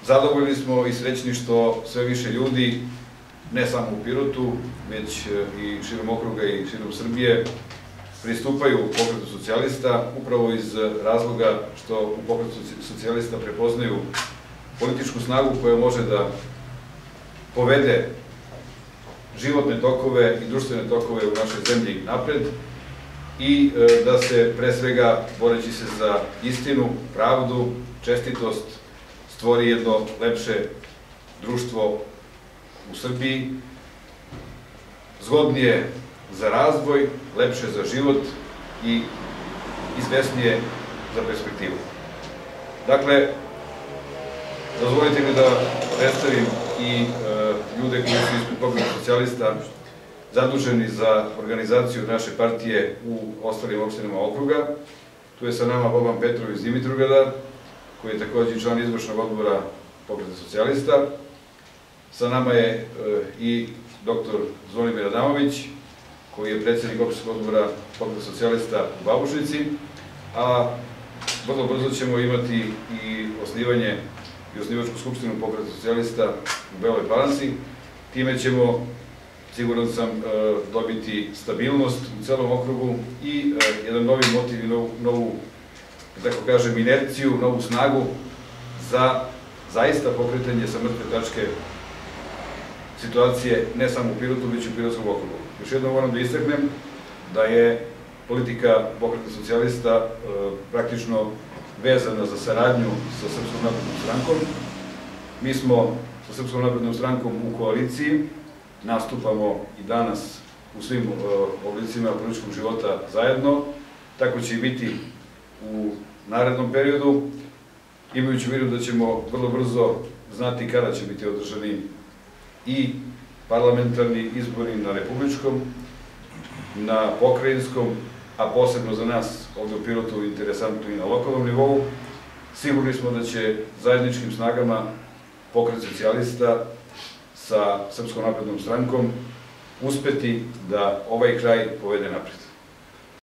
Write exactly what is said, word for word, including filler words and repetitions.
Zadovoljni smo i srećni što sve više ljudi, ne samo u Pirotu, već i širom okruga i širom Srbije, pristupaju Pokretu socijalista upravo iz razloga što u Pokretu socijalista prepoznaju političku snagu koja može da povede životne tokove i društvene tokove u našoj zemlji napred i da se pre svega, boreći se za istinu, pravdu, čestitost, stvori jedno lepše društvo u Srbiji, zgodnije za razvoj, lepše za život i izvesnije za perspektivu. Dakle, dozvolite mi da predstavim i ljude koji su ispred Pokreta socijalista zaduženi za organizaciju naše partije u ostalim opštinama okruga. Tu je sa nama Boban Petrov iz Dimitrovgrada, koji je takođe član izvršnog odbora Pokreta socijalista. Sa nama je i doktor Zvonimir Adamović, koji je predsednik opštinskog odbora Pokreta socijalista u Babušnici, a vrlo brzo ćemo imati i osnivanje i osnivačku skupštinu Pokreta socijalista u Beloj Palanci. Time ćemo, siguran sam, dobiti stabilnost u celom okrugu i jedan novi motiv i novu, da tako kažem, inerciju, novu snagu za zaista pokretanje sa mrtve tačke situacije ne samo u Pirotu, već i u Pirotskom okrugu. Još jednom moram da istaknem da je politika Pokreta socijalista praktično vezana za saradnju sa Srpskom naprednom strankom. Mi smo sa Srpskom naprednom strankom u koaliciji, nastupamo i danas u svim oblicima političkog života zajedno, tako će i biti u narednom periodu, imajući u vidu da ćemo vrlo brzo znati kada će biti održani i parlamentarni izbori na republičkom, na pokrajinskom, a posebno za nas ovde u Pirotu interesantno i na lokalnom nivou. Sigurni smo da će zajedničkim snagama Pokret socijalista sa Srpskom naprednom strankom uspeti da ovaj kraj povede napred.